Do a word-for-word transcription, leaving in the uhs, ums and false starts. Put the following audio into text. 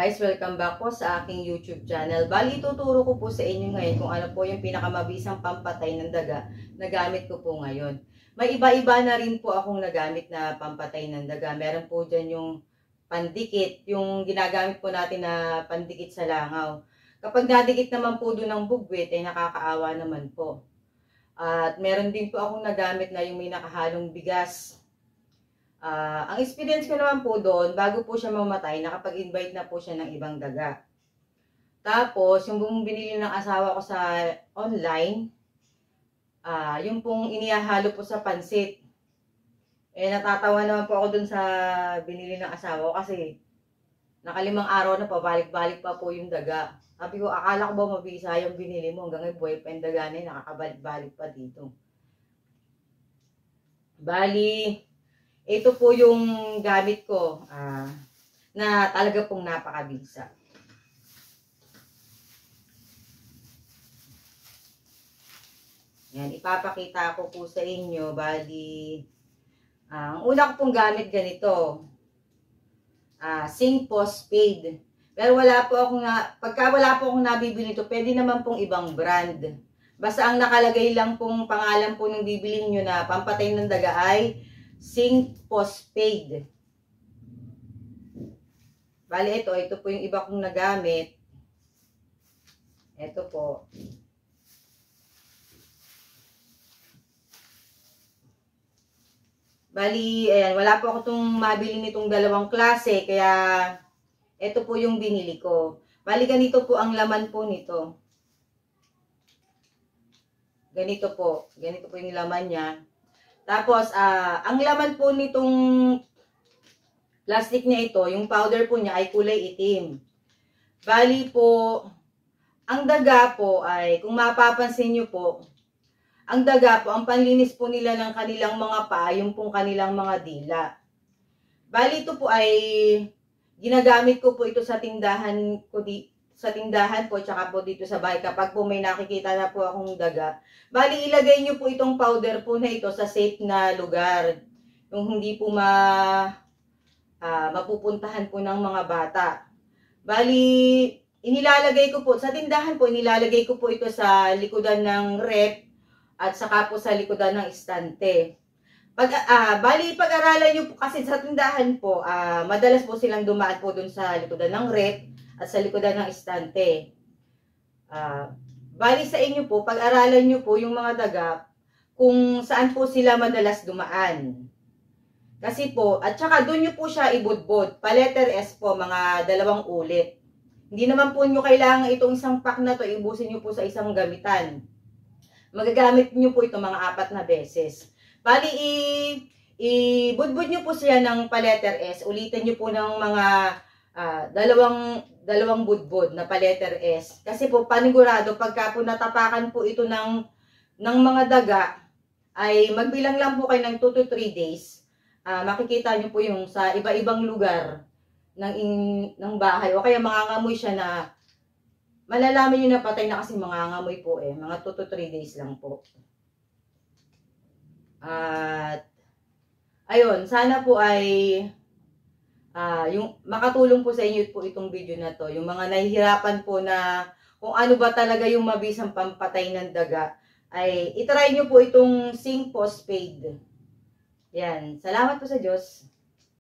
guys, welcome back po sa aking YouTube channel. Bali, ituturo ko po sa inyo ngayon kung ano po yung pinakamabisang pampatay ng daga na gamit ko po ngayon. May iba-iba na rin po akong nagamit na pampatay ng daga. Meron po dyan yung pandikit, yung ginagamit po natin na pandikit sa langaw. Kapag nadikit naman po doon ng bugwit, ay nakakaawa naman po. At meron din po akong nagamit na yung may nakahalong bigas. Uh, ang experience ko naman po doon, bago po siya mamatay, nakapag-invite na po siya ng ibang daga. Tapos, yung binili ng asawa ko sa online, uh, yung pong inihahalo po sa pansit. Eh, natatawa naman po ako doon sa binili ng asawa ko kasi nakalimang araw na pa, balik-balik pa po yung daga. Sabi ko, akala ko ba mabisa yung binili mo, hanggang ngayon buhay pa yung daga na yun, nakakabalik-balik pa dito. Bali, ito po yung gamit ko uh, na talaga pong napakabisa. Yan, ipapakita ko po sa inyo. Bali, uh, ang una ko pong gamit ganito. Uh, Sing Postpaid. Pero wala po akong, na, pagka wala po akong nabibili ito, pwede naman pong ibang brand. Basta ang nakalagay lang pong pangalan po ng bibilin nyo na pampatay ng daga ay Sing Postpaid. Bali, ito, ito po yung iba kong nagamit. Ito po. Bali, ayan, wala po ako itong mabili nitong dalawang klase, kaya ito po yung binili ko. Bali, ganito po ang laman po nito. Ganito po. Ganito po yung laman niya. Tapos, uh, ang laman po nitong plastic na ito, yung powder po niya ay kulay itim. Bali po, ang daga po ay, kung mapapansin nyo po, ang daga po, ang panlinis po nila ng kanilang mga paa, yung pong kanilang mga dila. Bali ito po ay, ginagamit ko po ito sa tindahan ko di, sa tindahan po, tsaka po dito sa bahay, kapag po may nakikita na po akong daga. Bali, ilagay nyo po itong powder po na ito sa safe na lugar. Yung hindi po ma, uh, mapupuntahan po ng mga bata. Bali, inilalagay ko po, sa tindahan po, inilalagay ko po ito sa likodan ng rep at saka po sa likodan ng istante. Pag, uh, bali, pag-aralan nyo po kasi sa tindahan po, uh, madalas po silang dumaan po dun sa likodan ng rep at sa likodan ng istante. Uh, bali sa inyo po, pag-aralan nyo po yung mga daga kung saan po sila madalas dumaan. Kasi po, at saka doon nyo po siya ibudbod. Pa letter S po, mga dalawang ulit. Hindi naman po nyo kailangan itong isang pack na to, ibusin nyo po sa isang gamitan. Magagamit nyo po ito mga apat na beses. Bali, i-budbud nyo po siya ng pa letter S. Ulitin nyo po ng mga Uh, dalawang dalawang budbud na pa letter S. Kasi po panigurado pagka po natapakan po ito ng ng mga daga ay magbilang lang po kayo ng two to three days. Uh, makikita niyo po yung sa iba-ibang lugar ng in, ng bahay o kaya mangangamoy siya na malalaman niyo na patay na kasi mangangamoy po eh. Mga two to three days lang po. At uh, ayun, sana po ay Uh, yung makatulong po sa inyo po itong video na to. Yung mga nahihirapan po na kung ano ba talaga yung mabisang pampatay ng daga, ay itry nyo po itong Sing Postpaid. Yan. Salamat po sa Diyos.